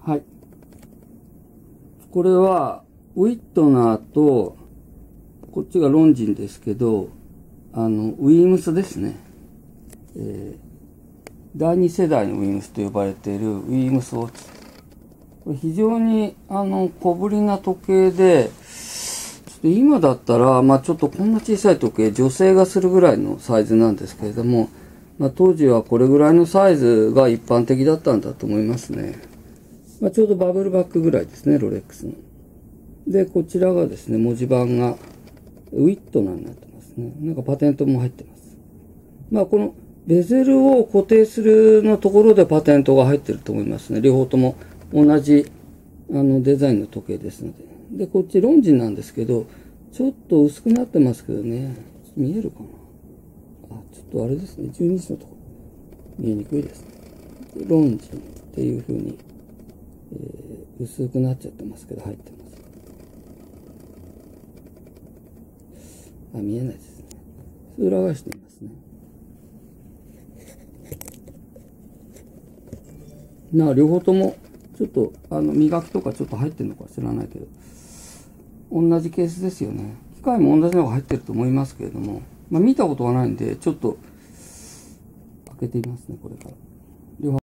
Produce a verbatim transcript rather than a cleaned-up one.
はい。これは、ウィットナーと、こっちがロンジンですけど、あの、ウィームスですね。えー、だいに世代のウィームスと呼ばれているウィームスウォッチ。これ非常に、あの、小ぶりな時計で、ちょっと今だったら、まあちょっとこんな小さい時計、女性がするぐらいのサイズなんですけれども、まあ当時はこれぐらいのサイズが一般的だったんだと思いますね。まあちょうどバブルバックぐらいですね、ロレックスの。で、こちらがですね、文字盤がウィットナーになってますね。なんかパテントも入ってます。まあこのベゼルを固定するのところでパテントが入ってると思いますね。両方とも同じあのデザインの時計ですので。で、こっちロンジンなんですけど、ちょっと薄くなってますけどね。見えるかなあ、ちょっとあれですね。じゅうにじのところ。見えにくいですね。ロンジンっていう風に、えー、薄くなっちゃってますけど、入ってます。あ、見えないですね。裏返してみますね。なあ、両方とも、ちょっと、あの、磨きとかちょっと入ってるのか知らないけど、同じケースですよね。機械も同じのが入ってると思いますけれども、まあ見たことがないんで、ちょっと、開けてみますね、これから。両方